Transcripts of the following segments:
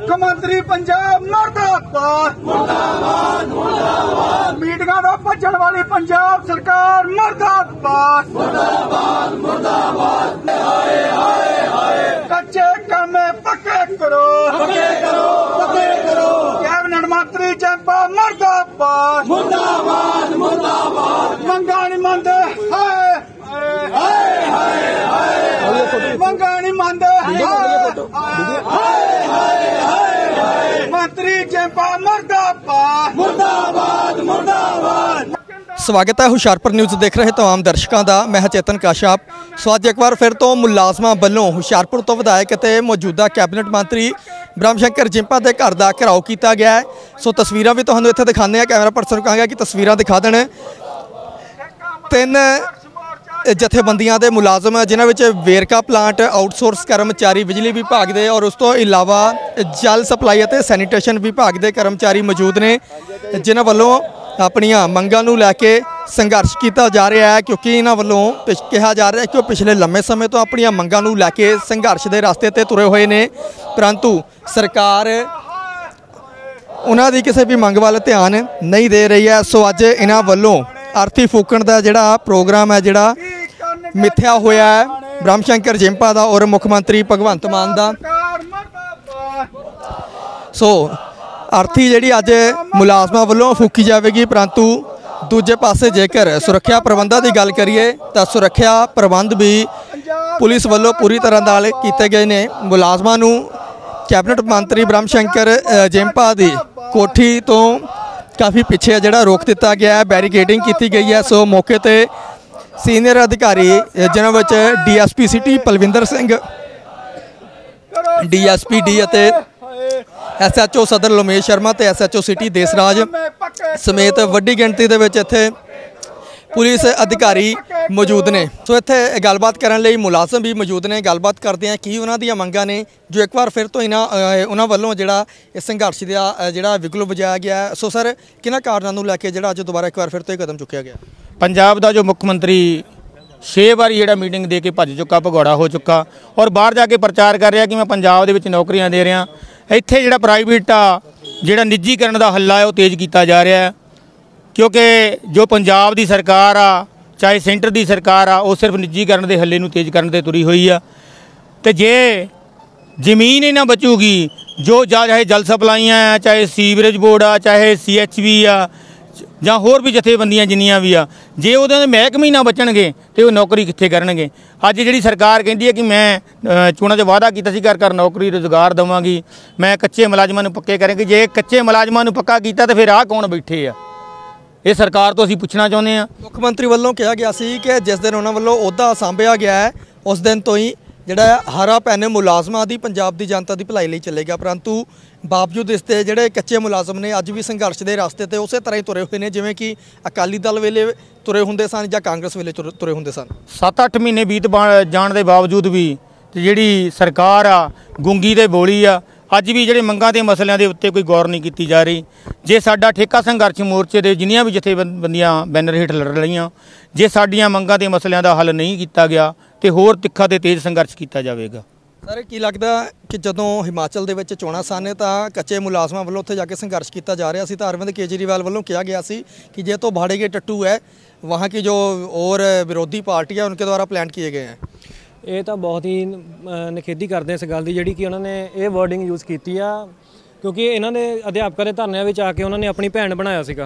मुख्यमंत्री पंजाब मुर्दाबाद मुर्दाबाद मुर्दाबाद मीटिंगां दा भज्जण वाली पंजाब सरकार मुर्दाबाद मुर्दाबाद मुर्दाबाद हाय हाय हाय कच्चे कामे पक्के करो कैबिनेट मंत्री जंपा मुर्दाबाद मुर्दाबाद मुर्दाबाद मंगा नहीं मंनदे हाय हाय हाय हाय मंगा नहीं मंनदे मंत्री जंपा मुर्दाबाद मुर्दाबाद मुर्दाबाद। स्वागत है हुशियारपुर न्यूज़ देख रहे तमाम दर्शकों का। मैं चेतन काशाप। सो अज एक बार फिर तो मुलाजमां वालों हुशियारपुर तो विधायक ते मौजूदा कैबिनेट मंत्री ब्रह्म शंकर जिंपा के घर का घेराव किया गया है। सो तस्वीरां भी तुहानूं इत्थे दिखाने हैं। कैमरा पर्सन को कहांगा कि तस्वीरां दिखा देण। 3 जथेबंदियां दे मुलाजम जिन्हां विच वेरका प्लांट आउटसोर्स कर्मचारी बिजली विभाग के और उस तो इलावा जल सप्लाई और सैनीटेशन विभाग के कर्मचारी मौजूद ने, जिन्हां वल्लों अपनियां मंगां नूं लैके संघर्ष किया जा रहा है। क्योंकि इन्हां वल्लों कहा जा रहा है कि वो पिछले लंबे समय तो अपनियां मंगां नूं लैके संघर्ष के रास्ते ते तुरे हुए ने, परंतु सरकार उन्हां दी किसी भी मंग वाल ध्यान नहीं दे रही है। सो अज इन्हां वल्लों अर्थी फूकण का जिहड़ा प्रोग्राम है जिहड़ा मिथ्या होया है ब्रह्म शंकर जिंपा का और मुख्यमंत्री भगवंत मान का। सो अर्थी जिहड़ी अज मुलाजमां वल्लों फूकी जाएगी, परंतु दूजे पासे जेकर सुरक्षा प्रबंधों की गल करिए तो सुरक्षा प्रबंध भी पुलिस वल्लों पूरी तरह नाल कीते गए ने। मुलाजमां नूं कैबिनेट मंत्री ब्रह्म शंकर जिंपा की कोठी तो काफ़ी पीछे जिहड़ा रोक दिता गया है, बैरीकेडिंग की गई है। सो मौके ते सीनियर अधिकारी जिन्हां विच DSP city Palwinder Singh, DSP D अते SHO सदर लोमेश शर्मा ते SHO सिटी देसराज समेत वड्डी गिणती दे विच इत्थे पुलिस अधिकारी मौजूद ने। सो इत्थे गलबात करन लई मुलाजम भी मौजूद ने। गलबात करते हैं कि उन्हां दीयां मंगां ने जो एक बार फिर तो उन्हां वल्लों जिहड़ा इस संघर्ष दा जिहड़ा विगल वजाया गया है। सो सर किन्हां कारणों नूं लैके जिहड़ा अज दोबारा एक बार फिर तो कदम चुक्या गया? पंजाब का जो मुख्यमंत्री 6 बारी जिहड़ा मीटिंग दे के भज चुका, भगौड़ा हो चुका और बाहर जाके प्रचार कर रहा कि मैं पंजाब दे विच नौकरियां दे रहा। इत्थे जिहड़ा प्राइवेट आ जिहड़ा निजीकरण का हल्ला है वो तेज़ किया जा रहा है, क्योंकि जो पंजाब की सरकार आ चाहे सेंटर की सरकार आ वो सिर्फ निजीकरण के हल्ले नूं तेज़ करने ते तुरी हुई आ। तो जे जमीन ही ना बचूगी, जो चाहे जल सप्लाइयाँ आ, चाहे सीवरेज बोर्ड आ, चाहे CHV आ ਜਾਂ ਹੋਰ भी जथेबंदियां जिन्नियां भी आ, जे उहदे महकमे ना बचणगे तो नौकरी कित्थे करनगे। अज जिहड़ी सरकार कहती है कि मैं चोणां 'च वादा कीता सी घर घर नौकरी रोज़गार देवांगी, मैं कच्चे मुलाजमां नूं पक्के करांगी। जे कच्चे मुलाजमां नूं पक्का कीता तो फिर आह कौन बैठे आ? ये सरकार तो असीं पुछना चाहुंदे आ। मुख्यमंत्री वालों कहा गया सी कि जिस दिन उन्होंने वालों अहुदा सांभिया गया है उस दिन तो ही जिहड़ा हरा पैन मुलाजमां दी पंजाब की जनता की भलाई लई चलेगा, परंतु बावजूद इसके जिहड़े कच्चे मुलाजम ने अज भी संघर्ष के रास्ते ते उस तरह ही तुरे हुए हैं जिवें कि अकाली दल वेले तुरे हुंदे सन जां कांग्रेस वेले तुरे हुंदे सन। 7-8 महीने बीत जाण दे बावजूद भी जिहड़ी सरकार आ गूंगी ते बोली आ। अज भी जिहड़े मंगां ते मसलिਆਂ ਦੇ ਉੱਤੇ कोई गौर नहीं की जा रही। जे साडा ठेका संघर्ष मोर्चे ਦੇ जिन्नियां भी जथेबंदियां बैनर हेठ लड़ रहीਆਂ, जे साडीਆਂ मंगां ते मसलिਆਂ ਦਾ हल नहीं किया गया तो होर तिखा ते तेज़ संघर्ष किया जाएगा। सर की लगता कि जदों हिमाचल दे विच चोणां सन तां कच्चे मुलाजमां वालों उत्थे जाके संघर्ष किया जा रहा सी तां अरविंद केजरीवाल वालों कहा गया सी कि जे तो भाड़े के टट्टू है वहाँ की जो और विरोधी पार्टी है उनके द्वारा प्लान किए गए हैं। ये तो बहुत ही निखेधी करते हैं इस गल की जिहड़ी कि उन्होंने ये वर्डिंग यूज़ की आ, क्योंकि इन्होंने अध्यापकों के धरनिਆਂ ਵਿੱਚ आके उन्होंने अपनी भैन बनाया सीगा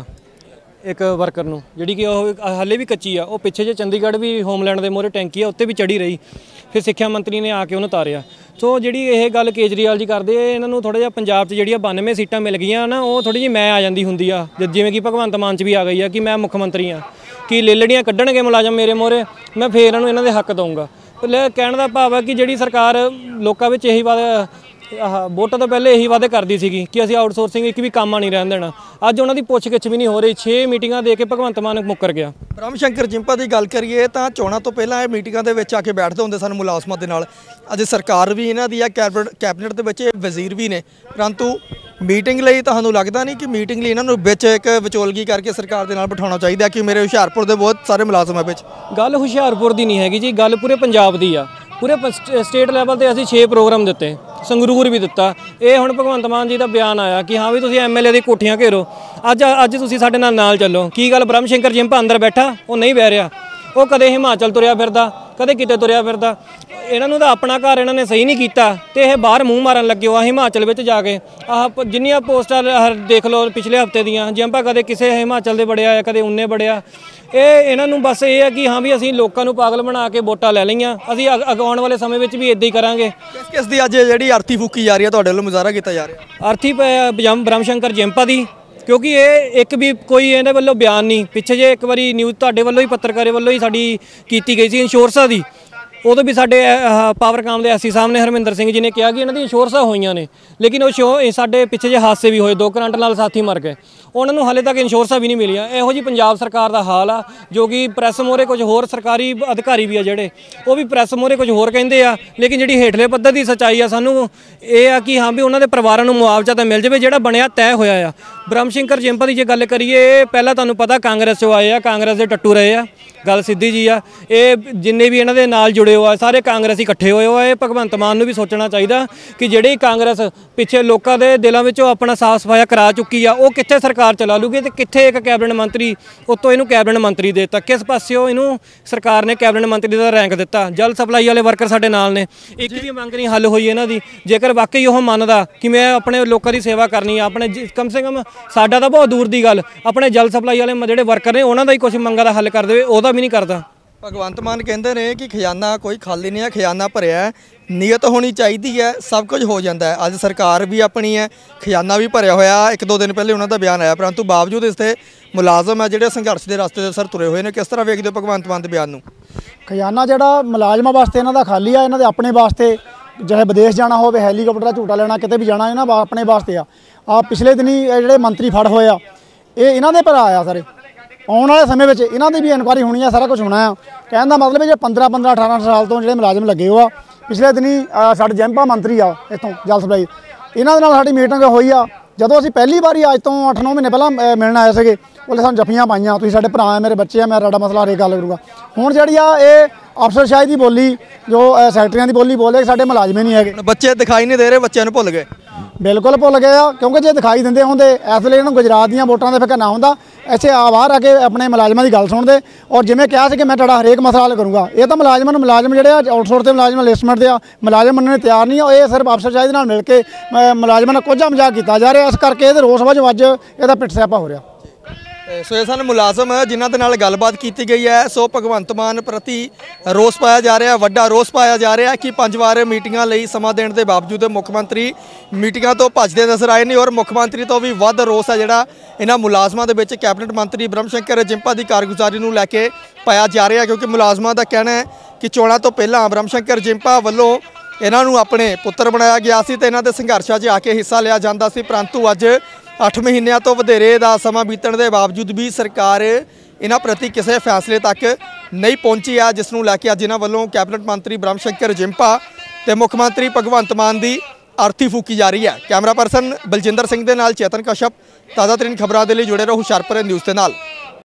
एक वर्कर नूं, जिहड़ी कि हाले भी कच्ची आ। वो पिछे जे चंडीगढ़ भी होमलैंड के मोहरे टैंकी आ उत्ते भी चढ़ी रही, फिर सिक्ख्या मंत्री ने आके उन्हें तारिया। सो जिहड़ी ये गल केजरीवाल जी करदे इन्हों थोड़ा जिहा पंजाब 'च जिहड़ियां 92 सीटां मिल गईयां ना वो थोड़ी जी मैं आ जाती हुंदी आ, जिवें कि भगवंत मान च भी आ गई है कि मैं मुख्यमंत्री हाँ कि लेलड़ियां कड्ढणगे मुलाजम मेरे मोहरे मैं फिर इन्हों दे हक दूंगा। कहने का भाव है कि जिहड़ी सरकार लोकां विच यही बात वोटां तो पहले यही वादे करती सी कि असीं आउटसोर्सिंग एक भी काम नहीं रहन देना। अज उन्हों की पुछ गिछ भी नहीं हो रही, 6 मीटिंगां दे के भगवंत मान मुकर गया। ब्रह्म शंकर जिंपा की गल करिए तो चोणों तो पहला ये मीटिंगां दे विच आके बैठते होंदे सन मुलाजमां दे नाल। अज सरकार भी इन्हां दी है, कैबिनेट दे विच वजीर भी ने, परंतु मीटिंग लई तुहानूं लगदा नहीं कि मीटिंग लई इन्हां नूं विच एक विचोलगी करके सरकार दे नाल बिठाउणा चाहीदा कि मेरे हुशियारपुर दे बहुत सारे मुलाजम है विच? गल हुशियारपुर दी नहीं हैगी जी, गल पूरे पंजाब दी आ। पूरे स्टेट लैवल ते असीं 6 प्रोग्राम दिते, ਸੰਗਰੂਰ ਵੀ ਦਿੱਤਾ। ਇਹ ਹੁਣ ਭਗਵੰਤ ਮਾਨ ਜੀ ਦਾ ਬਿਆਨ ਆਇਆ ਕਿ ਹਾਂ ਵੀ ਤੁਸੀਂ ਐਮਐਲਏ ਦੀ ਕੋਠੀਆਂ ਘੇਰੋ। ਅੱਜ ਤੁਸੀਂ ਸਾਡੇ ਨਾਲ ਚੱਲੋ। ਕੀ ਗੱਲ ਬ੍ਰਹਮ ਸ਼ੰਕਰ ਜਿੰਪਾ ਅੰਦਰ ਬੈਠਾ, ਉਹ ਨਹੀਂ ਬਹਿ ਰਿਹਾ। ਉਹ ਕਦੇ ਹਿਮਾਚਲ ਤੁਰਿਆ ਫਿਰਦਾ, ਕਦੇ ਕਿਤੇ ਤੁਰਿਆ ਫਿਰਦਾ। ਇਹਨਾਂ ਨੂੰ ਤਾਂ ਆਪਣਾ ਘਰ ਇਹਨਾਂ ਨੇ ਸਹੀ ਨਹੀਂ ਕੀਤਾ ਤੇ ਇਹ ਬਾਹਰ ਮੂੰਹ ਮਾਰਨ ਲੱਗੇ ਹੋ। ਹਿਮਾਚਲ ਵਿੱਚ ਜਾ ਕੇ ਜਿੰਨੀਆਂ ਪੋਸਟਾਂ ਦੇਖ ਲਓ ਪਿਛਲੇ ਹਫ਼ਤੇ ਦੀਆਂ, ਜਿੰਪਾ ਕਦੇ ਕਿਸੇ ਹਿਮਾਚਲ ਦੇ ਬੜਿਆ, ਕਦੇ ਉਨੇ ਬੜਿਆ। ਇਹਨਾਂ ਨੂੰ ਬਸ ਇਹ ਹੈ ਕਿ ਹਾਂ ਵੀ ਅਸੀਂ ਲੋਕਾਂ ਨੂੰ ਪਾਗਲ ਬਣਾ ਕੇ ਵੋਟਾਂ ਲੈ ਲਈਆਂ, ਅਸੀਂ ਆਉਣ ਵਾਲੇ ਸਮੇਂ ਵਿੱਚ ਵੀ ਇੱਦਾਂ ਹੀ ਕਰਾਂਗੇ। ਕਿਸ ਦੀ ਅੱਜ ਜਿਹੜੀ ਅਰਥੀ ਫੂਕੀ ਜਾ ਰਹੀ ਹੈ, ਤੁਹਾਡੇ ਵੱਲੋਂ ਮੁਜ਼ਾਹਰਾ ਕੀਤਾ ਜਾ ਰਿਹਾ? ਅਰਥੀ ਬ੍ਰਹਮ ਸ਼ੰਕਰ ਜਿੰਪਾ ਦੀ, ਕਿਉਂਕਿ ਇਹ ਇੱਕ ਵੀ ਕੋਈ ਇਹਦੇ ਵੱਲੋਂ ਬਿਆਨ ਨਹੀਂ। ਪਿੱਛੇ ਜੇ ਇੱਕ ਵਾਰੀ ਨਿਊਜ਼ ਤੁਹਾਡੇ ਵੱਲੋਂ ਹੀ, ਪੱਤਰਕਾਰੇ ਵੱਲੋਂ ਹੀ ਸਾਡੀ ਕੀਤੀ ਗਈ ਸੀ ਇੰਸ਼ੋਰੈਂਸਾਂ ਦੀ, ਉਦੋਂ ਵੀ ਸਾਡੇ ਪਾਵਰਕਾਮ ਦੇ ਐਸਸੀ ਸਾਹਿਬ ਨੇ ਹਰਮਿੰਦਰ ਸਿੰਘ ਜੀ ਨੇ ਕਿਹਾ ਕਿ ਇਹਨਾਂ ਦੀ ਇੰਸ਼ੋਰੈਂਸਾਂ ਹੋਈਆਂ ਨੇ, ਲੇਕਿਨ ਉਹ ਸਾਡੇ ਪਿੱਛੇ ਜੇ ਹਾਦਸੇ ਵੀ ਹੋਏ, 2 ਕਰੰਟ ਨਾਲ ਸਾਥੀ ਮਰ ਗਏ, ਉਹਨਾਂ ਨੂੰ ਹਾਲੇ ਤੱਕ ਇੰਸ਼ੋਰੈਂਸਾਂ ਵੀ ਨਹੀਂ ਮਿਲੀਆਂ। ਇਹੋ ਜੀ ਪੰਜਾਬ ਸਰਕਾਰ ਦਾ ਹਾਲ ਆ, ਜੋ ਕਿ ਪ੍ਰੈਸ ਮੋਹਰੇ ਕੁਝ ਹੋਰ ਸਰਕਾਰੀ ਅਧਿਕਾਰੀ ਵੀ ਆ ਜਿਹੜੇ, ਉਹ ਵੀ ਪ੍ਰੈਸ ਮੋਹਰੇ ਕੁਝ ਹੋਰ ਕਹਿੰਦੇ ਆ, ਲੇਕਿਨ ਜਿਹੜੀ ਹੇਠਲੇ ਪੱਧਰ ਦੀ ਸੱਚਾਈ ਆ ਸਾਨੂੰ ਇਹ ਆ ਕਿ ਹਾਂ ਵੀ ਉਹਨਾਂ ਦੇ ਪਰਿਵਾਰਾਂ ਨੂੰ ਮੁਆਵਜ਼ਾ ਤਾਂ ਮਿਲ ਜਾਵੇ ਜਿਹੜਾ ਬਣਿਆ ਤੈਅ ਹੋਇਆ ਆ। ਬ੍ਰਹਮ ਸ਼ੰਕਰ ਜਿੰਪਾ ਦੀ ਜੇ ਗੱਲ ਕਰੀਏ, ਪਹਿਲਾਂ ਤੁਹਾਨੂੰ ਪਤਾ ਕਾਂਗਰਸ 'ਚੋਂ ਆਏ ਆ, ਕਾਂਗਰਸ ਦੇ ਟੱਟੂ ਰਹੇ ਆ, ਗੱਲ ਸਿੱਧੀ ਜੀ ਆ। ਇਹ ਜਿੰਨੇ ਵੀ ਇਹਨਾਂ ਦੇ ਨਾਲ ਜੁੜੇ ਹੋਏ ਆ ਸਾਰੇ ਕਾਂਗਰਸੀ ਇਕੱਠੇ ਹੋਏ ਹੋਏ। ਭਗਵੰਤ ਮਾਨ ਨੂੰ ਵੀ ਸੋਚਣਾ ਚਾਹੀਦਾ ਕਿ ਜਿਹੜੀ ਕਾਂਗਰਸ ਪਿੱਛੇ ਲੋਕਾਂ ਦੇ ਦਿਲਾਂ ਵਿੱਚੋਂ ਆਪਣਾ ਸਾਫ਼ ਸਫਾਇਆ ਕਰਾ ਚੁੱਕੀ ਆ, ਉਹ ਕਿੱਥੇ ਸਰਕਾਰ ਚਲਾ ਲੂਗੀ ਤੇ ਕਿੱਥੇ ਇੱਕ ਕੈਬਨਿਟ ਮੰਤਰੀ, ਉੱਤੋਂ ਇਹਨੂੰ ਕੈਬਨਿਟ ਮੰਤਰੀ ਦੇ ਦਿੱਤਾ। ਕਿਸ ਪਾਸਿਓਂ ਇਹਨੂੰ ਸਰਕਾਰ ਨੇ ਕੈਬਨਿਟ ਮੰਤਰੀ ਦਾ ਰੈਂਕ ਦਿੱਤਾ? ਜਲ ਸਪਲਾਈ ਵਾਲੇ ਵਰਕਰ ਸਾਡੇ ਨਾਲ ਨੇ, ਇੱਕ ਵੀ ਮੰਗ ਨਹੀਂ ਹੱਲ ਹੋਈ ਇਹਨਾਂ ਦੀ। ਜੇਕਰ ਵਾਕਈ ਉਹ ਮੰਨਦਾ ਕਿ ਮੈਂ ਆਪਣੇ ਲੋਕਾਂ ਦੀ ਸੇਵਾ ਕਰਨੀ ਆ, ਆਪਣੇ ਕਮ ਸੇ ਕਮ ਸਾਡਾ ਤਾਂ ਬਹੁਤ ਦੂਰ ਦੀ ਗੱਲ, ਆਪਣੇ ਜਲ ਸਪਲਾਈ ਵਾਲੇ ਜਿਹੜੇ ਵਰਕਰ ਨੇ ਉਹਨਾਂ ਦਾ ਹੀ ਕੁਝ ਮੰਗਾਂ ਦਾ ਹੱਲ ਕਰ ਦੇਵੇ, ਉਹਦਾ ਵੀ ਨਹੀਂ ਕਰਦਾ। ਭਗਵੰਤ ਮਾਨ ਕਹਿੰਦੇ ਨੇ ਕਿ ਖਜ਼ਾਨਾ ਕੋਈ ਖਾਲੀ ਨਹੀਂ ਹੈ, ਖਜ਼ਾਨਾ ਭਰਿਆ ਹੈ, ਨੀਅਤ ਹੋਣੀ ਚਾਹੀਦੀ ਹੈ, ਸਭ ਕੁਝ ਹੋ ਜਾਂਦਾ ਹੈ। ਅੱਜ ਸਰਕਾਰ ਵੀ ਆਪਣੀ ਹੈ, ਖਜ਼ਾਨਾ ਵੀ ਭਰਿਆ ਹੋਇਆ। 1-2 ਦਿਨ ਪਹਿਲੇ ਉਹਨਾਂ ਦਾ ਬਿਆਨ ਆਇਆ, ਪਰੰਤੂ ਬਾਵਜੂਦ ਇਸ ਤੇ ਮੁਲਾਜ਼ਮ ਹੈ ਜਿਹੜੇ ਸੰਘਰਸ਼ ਦੇ ਰਸਤੇ ਦੇ ਸਰ ਤੁਰੇ ਹੋਏ ਨੇ। ਕਿਸ ਤਰ੍ਹਾਂ ਵੇਖਦੇ ਹੋ ਭਗਵੰਤ ਮਾਨ ਦੇ ਬਿਆਨ ਨੂੰ? ਖਜ਼ਾਨਾ ਜਿਹੜਾ ਮੁਲਾਜ਼ਮਾਂ ਵਾਸਤੇ ਇਹਨਾਂ ਦਾ ਖਾਲੀ ਆ, ਇਹਨਾਂ ਦੇ ਆਪਣੇ ਵਾਸਤੇ, ਚਾਹੇ ਵਿਦੇਸ਼ ਜਾਣਾ ਹੋਵੇ, ਹੈਲੀਕਾਪਟਰ ਦਾ ਝੂਟਾ ਲੈਣਾ, ਕਿਤੇ ਵੀ ਜਾਣਾ, ਇਹਨਾਂ ਆਪਣੇ ਵਾਸਤੇ ਆ। ਪਿਛਲੇ ਦਿਨੀ ਜਿਹੜੇ ਮੰਤਰੀ ਫੜ ਹੋਏ ਆ, ਇਹ ਇਹਨਾਂ ਦੇ ਭਰਾ ਆ ਸਾਰੇ। ਆਉਣ ਵਾਲੇ ਸਮੇਂ ਵਿੱਚ ਇਹਨਾਂ ਦੀ ਵੀ ਇਨਕੁਆਇਰੀ ਹੋਣੀ ਆ, ਸਾਰਾ ਕੁਝ ਹੋਣਾ ਆ। ਕਹਿਣ ਦਾ ਮਤਲਬ ਹੈ ਜੇ 15 18 ਸਾਲ ਤੋਂ ਜਿਹੜੇ ਮੁਲਾਜ਼ਮ ਲੱਗੇ ਹੋ ਆ, ਪਿਛਲੇ ਦਿਨੀ ਸਾਡੇ ਜਿੰਪਾ ਮੰਤਰੀ ਆ ਇੱਥੋਂ ਜਲ ਸਪਲਾਈ, ਇਹਨਾਂ ਦੇ ਨਾਲ ਸਾਡੀ ਮੀਟਿੰਗ ਹੋਈ ਆ। ਜਦੋਂ ਅਸੀਂ ਪਹਿਲੀ ਵਾਰੀ ਅੱਜ ਤੋਂ 8-9 ਮਹੀਨੇ ਪਹਿਲਾਂ ਮਿਲਣ ਆਏ ਸੀਗੇ, ਉਹਨੇ ਸਾਨੂੰ ਜੱਫੀਆਂ ਪਾਈਆਂ, ਤੁਸੀਂ ਸਾਡੇ ਭਰਾ ਆ, ਮੇਰੇ ਬੱਚੇ ਆ, ਮੈਂ ਤੁਹਾਡਾ ਮਸਲਾ ਹਰੇਕ ਗੱਲ ਕਰੂੰਗਾ। ਹੁਣ ਜਿਹੜੀ ਆ ਇਹ ਅਫਸਰਸ਼ਾਹੀ ਦੀ ਬੋਲੀ, ਜੋ ਸੈਕਟਰੀਆਂ ਦੀ ਬੋਲੀ ਬੋਲੇ, ਸਾਡੇ ਮੁਲਾਜ਼ਮ ਨਹੀਂ ਹੈਗੇ। ਬੱਚੇ ਦਿਖਾਈ ਨਹੀਂ ਦੇ ਰਹੇ, ਬੱਚਿਆਂ ਨੂੰ ਭੁੱਲ ਗਏ। ਬਿਲਕੁਲ ਭੁੱਲ ਗਏ ਆ, ਕਿਉਂਕਿ ਜੇ ਦਿਖਾਈ ਦਿੰਦੇ ਹੁੰਦੇ ਇਸ ਵੇਲੇ ਇਹਨਾਂ ਨੂੰ ਗੁਜਰਾਤ ਦੀਆਂ ਵੋਟਾਂ ਦੇ ਫਿਕਰ ਨਾ ਹੁੰਦਾ, ਇੱਥੇ ਬਾਹਰ ਆ ਕੇ ਆਪਣੇ ਮੁਲਾਜ਼ਮਾਂ ਦੀ ਗੱਲ ਸੁਣਦੇ ਔਰ ਜਿਵੇਂ ਕਿਹਾ ਸੀ ਕਿ ਮੈਂ ਤੁਹਾਡਾ ਹਰੇਕ ਮਸਲਾ ਹੱਲ ਕਰੂੰਗਾ। ਇਹ ਤਾਂ ਮੁਲਾਜ਼ਮ ਜਿਹੜੇ ਆ ਆਊਟਸੋਰਸ ਦੇ ਮੁਲਾਜ਼ਮ, ਲਿਸਟਮੈਂਟ ਦੇ ਆ ਮੁਲਾਜ਼ਮ ਮੰਨਣ ਨੂੰ ਤਿਆਰ ਨਹੀਂ ਆ। ਇਹ ਸਿਰਫ ਅਫਸਰਸ਼ਾਹੀ ਦੇ ਨਾਲ ਮਿਲ ਕੇ ਮੁਲਾਜ਼ਮਾਂ ਨਾਲ ਕੋਝਾ ਮਜ਼ਾਕ ਕੀਤਾ ਜਾ ਰਿਹਾ, ਇਸ ਕਰਕੇ ਇਹਦੇ ਰੋਸ ਵਜੋਂ ਅੱਜ ਇਹਦਾ ਪਿੱਟ ਸਿਆਪਾ ਹੋ ਰਿਹਾ। ਸੋ ਇਹ ਸਨ ਮੁਲਾਜ਼ਮ ਜਿਨ੍ਹਾਂ ਦੇ ਨਾਲ ਗੱਲਬਾਤ ਕੀਤੀ ਗਈ ਹੈ। ਸੋ ਭਗਵੰਤ ਮਾਨ ਪ੍ਰਤੀ ਰੋਸ ਪਾਇਆ ਜਾ ਰਿਹਾ, ਵੱਡਾ ਰੋਸ ਪਾਇਆ ਜਾ ਰਿਹਾ ਕਿ 5 ਵਾਰ ਮੀਟਿੰਗਾਂ ਲਈ ਸਮਾਂ ਦੇਣ ਦੇ ਬਾਵਜੂਦ ਮੁੱਖ ਮੰਤਰੀ ਮੀਟਿੰਗਾਂ ਤੋਂ ਭੱਜਦੇ ਨਜ਼ਰ ਆਏ ਨੇ ਔਰ ਮੁੱਖ ਮੰਤਰੀ ਤੋਂ ਵੀ ਵੱਧ ਰੋਸ ਹੈ ਜਿਹੜਾ ਇਹਨਾਂ ਮੁਲਾਜ਼ਮਾਂ ਦੇ ਵਿੱਚ ਕੈਬਨਿਟ ਮੰਤਰੀ ਬ੍ਰਹਮ ਸ਼ੰਕਰ ਜਿੰਪਾ ਦੀ ਕਾਰਗੁਜ਼ਾਰੀ ਨੂੰ ਲੈ ਕੇ ਪਾਇਆ ਜਾ ਰਿਹਾ, ਕਿਉਂਕਿ ਮੁਲਾਜ਼ਮਾਂ ਦਾ ਕਹਿਣਾ ਹੈ ਕਿ ਚੋਣਾਂ ਤੋਂ ਪਹਿਲਾਂ ਬ੍ਰਹਮ ਸ਼ੰਕਰ ਜਿੰਪਾ ਵੱਲੋਂ ਇਹਨਾਂ ਨੂੰ ਆਪਣੇ ਪੁੱਤਰ ਬਣਾਇਆ ਗਿਆ ਸੀ ਤੇ ਇਹਨਾਂ ਦੇ ਸੰਘਰਸ਼ਾਂ 'ਚ ਆ ਕੇ ਹਿੱਸਾ ਲਿਆ ਜਾਂਦਾ ਸੀ, ਪਰੰਤੂ ਅੱਜ 8 ਮਹੀਨਿਆਂ ਤੋਂ ਵਧੇਰੇ ਦਾ ਸਮਾਂ ਬੀਤਣ ਦੇ ਬਾਵਜੂਦ ਵੀ ਸਰਕਾਰ ਇਹਨਾਂ ਪ੍ਰਤੀ ਕਿਸੇ ਫੈਸਲੇ ਤੱਕ ਨਹੀਂ ਪਹੁੰਚੀ ਆ, ਜਿਸ ਨੂੰ ਲੈ ਕੇ ਅੱਜ ਇਹਨਾਂ ਵੱਲੋਂ ਕੈਬਨਿਟ ਮੰਤਰੀ ਬ੍ਰਹਮ ਸ਼ੰਕਰ ਜਿੰਪਾ ਤੇ ਮੁੱਖ ਮੰਤਰੀ ਭਗਵੰਤ ਮਾਨ ਦੀ ਅਰਥੀ ਫੂਕੀ ਜਾ ਰਹੀ ਹੈ। ਕੈਮਰਾ ਪਰਸਨ ਬਲਜਿੰਦਰ ਸਿੰਘ ਦੇ ਨਾਲ ਚੇਤਨ ਕਸ਼ਪ, ਤਾਜ਼ਾ ਤਰੀਨ ਖਬਰਾਂ ਦੇ ਲਈ ਜੁੜੇ ਰਹੋ ਹੁਸ਼ਿਆਰਪੁਰ ਨਿਊਜ਼ ਦੇ ਨਾਲ।